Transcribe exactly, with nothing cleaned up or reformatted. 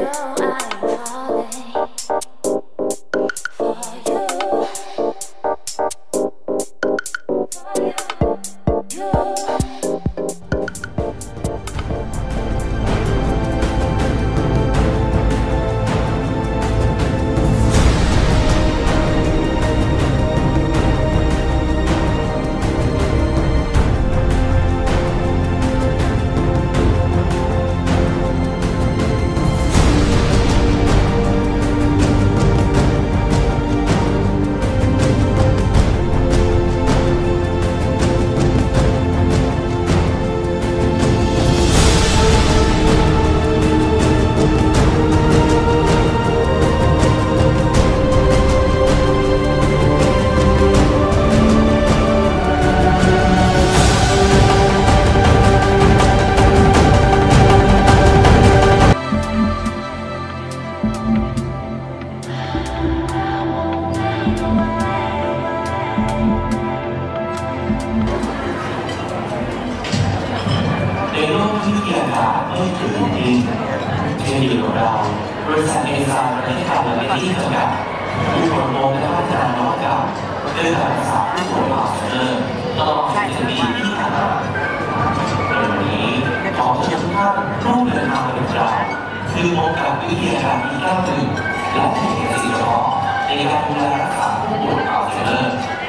ในโลกที่วิทยาศาสตร์ไม่ถึงจริงเช่นเดียวกับเราบริษัทเอซาประเทศไทยและที่จำกัดผู้ผลโมงและพัฒนานวัตกรรมเรื่องการศึกษาผู้ป่วยอัลไซเมอร์ตลอดสิบปีที่ผ่านมาในวันนี้ขอเชิญทุกท่านร่วมเดินทางไปกับเราคือพบกับวิทยาการที่ก้าวหนึ่งและเทคนิคเฉพาะในการดูแลรักษาผู้ป่วยอัลไซเมอร์